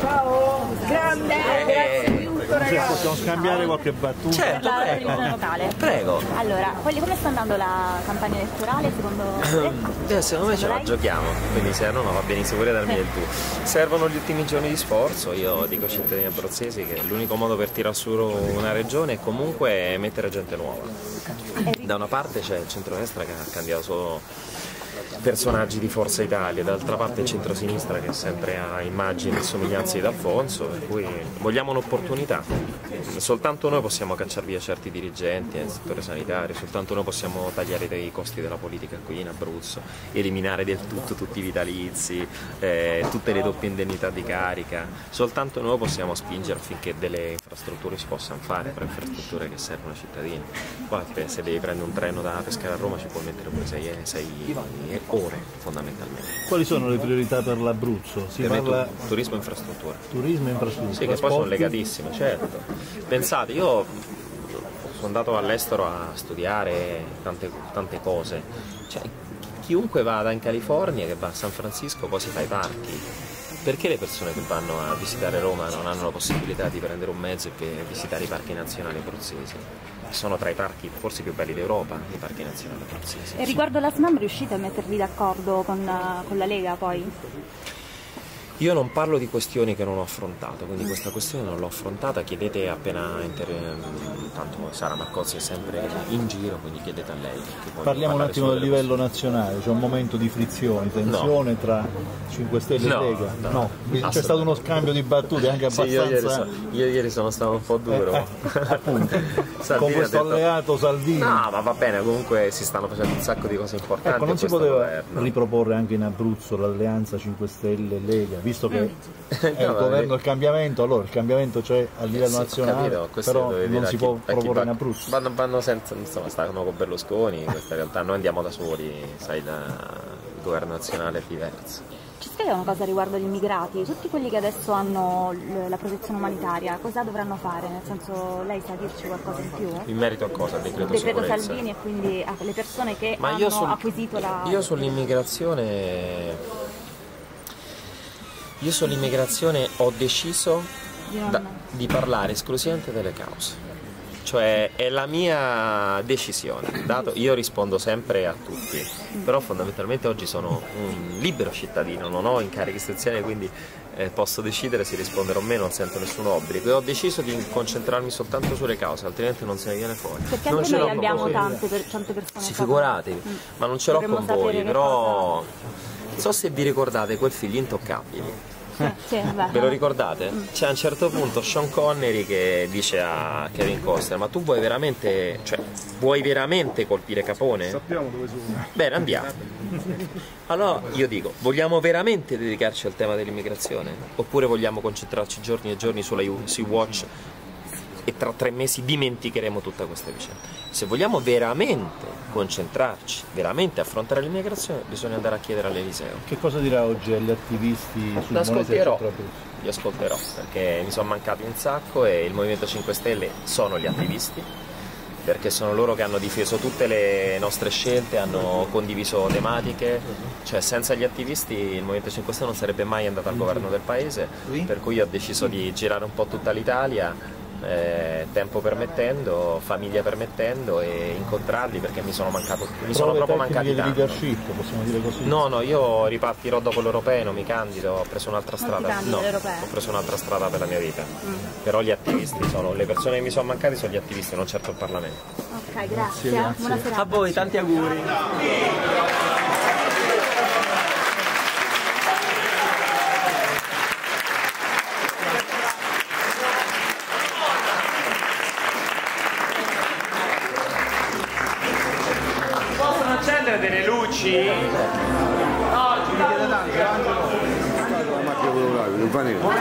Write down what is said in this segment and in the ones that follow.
Ciao, grande, grazie di tutto ragazzi. Possiamo scambiare qualche battuta? Certo, prego. Allora, come sta andando la campagna elettorale secondo te? Secondo me ce la giochiamo, quindi se no va benissimo pure dal mio e tu. Servono gli ultimi giorni di sforzo, io dico ai cittadini abruzzesi che l'unico modo per tirare su una regione è comunque mettere gente nuova. Da una parte c'è il centrodestra che ha candidato solo personaggi di Forza Italia, dall'altra parte il centrosinistra che sempre ha immagini e somiglianze di D'Alfonso, per cui vogliamo un'opportunità. Soltanto noi possiamo cacciare via certi dirigenti nel settore sanitario, soltanto noi possiamo tagliare i costi della politica qui in Abruzzo, eliminare del tutto tutti i vitalizi, tutte le doppie indennità di carica, soltanto noi possiamo spingere affinché delle infrastrutture si possano fare, per infrastrutture che servono ai cittadini. Poi se devi prendere un treno da Pescara a Roma ci puoi mettere pure 6 ore fondamentalmente. Quali sono le priorità per l'Abruzzo? Si parla turismo e infrastrutture. Turismo e infrastrutture. Sì, che poi sono legatissime, certo. Pensate, io sono andato all'estero a studiare tante cose. Cioè, chiunque vada in California, che va a San Francisco, poi si fa i parchi. Perché le persone che vanno a visitare Roma non hanno la possibilità di prendere un mezzo e visitare i parchi nazionali abruzzesi? Sono tra i parchi forse più belli d'Europa, i parchi nazionali abruzzesi. E riguardo la SNAM riuscite a mettervi d'accordo con la Lega poi? Io non parlo di questioni che non ho affrontato, quindi questa questione non l'ho affrontata, chiedete appena tanto Sara Marcozzi è sempre in giro, quindi chiedete a lei. Parliamo un attimo del livello nazionale, c'è un momento di frizione, tensione tra 5 Stelle e Lega? No, c'è stato uno scambio di battute anche abbastanza... Sì, io ieri sono stato un po' duro. Appunto, con questo alleato Salvini. No, ma va bene, comunque si stanno facendo un sacco di cose importanti. Ecco, non si poteva riproporre anche in Abruzzo l'alleanza 5 Stelle e Lega, visto che è il governo del cambiamento, allora il cambiamento c'è a livello nazionale, però non si può proporre in Abruzzo. Vanno senza, insomma, stanno con Berlusconi, in questa realtà noi andiamo da soli, sai, il governo nazionale è diverso. Ci spiega una cosa riguardo gli immigrati, tutti quelli che adesso hanno la protezione umanitaria, cosa dovranno fare? Nel senso, lei sa dirci qualcosa in più? In merito a cosa? Il decreto Salvini e quindi le persone che hanno acquisito la... Io sull'immigrazione ho deciso di parlare esclusivamente delle cause. Cioè è la mia decisione, io rispondo sempre a tutti, però fondamentalmente oggi sono un libero cittadino, non ho incarichi istituzionali, quindi posso decidere se rispondere o meno, non sento nessun obbligo e ho deciso di concentrarmi soltanto sulle cause, altrimenti non se ne viene fuori. Perché anche noi abbiamo tante persone. Sì, figuratevi, ma non ce l'ho con voi, però non so se vi ricordate quel film Gli Intoccabili. Ve lo ricordate? C'è a un certo punto Sean Connery che dice a Kevin Costner: ma tu vuoi veramente colpire Capone? Sappiamo dove sono. Bene, andiamo. Allora io dico, vogliamo veramente dedicarci al tema dell'immigrazione? Oppure vogliamo concentrarci giorni e giorni sulla Sea-Watch e tra 3 mesi dimenticheremo tutta questa vicenda? Se vogliamo veramente concentrarci, veramente affrontare l'immigrazione, bisogna andare a chiedere all'Eliseo. Che cosa dirà oggi agli attivisti sul Monete del Centro Abruzzo? Li ascolterò, perché mi sono mancati un sacco e il Movimento 5 Stelle sono gli attivisti, perché sono loro che hanno difeso tutte le nostre scelte, hanno condiviso tematiche, cioè senza gli attivisti il Movimento 5 Stelle non sarebbe mai andato al governo del paese, per cui io ho deciso di girare un po' tutta l'Italia, tempo permettendo, famiglia permettendo, e incontrarli, perché mi sono proprio mancati tanto. Leadership, possiamo dire così? No, io ripartirò dopo l'europeo, non mi candido, ho preso un'altra strada. No, ho preso un'altra strada per la mia vita. Però gli attivisti sono le persone che mi sono mancati, sono gli attivisti, non certo il Parlamento. Ok, grazie. Buona serata. A voi, tanti auguri. Accendere delle luci? No, ci chiede tanto. La macchina fotografica, non fa niente.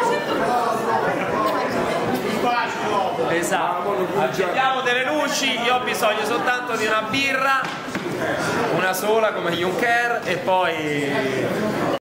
Esatto, accendiamo delle luci, io ho bisogno soltanto di una birra, una sola come Juncker, e poi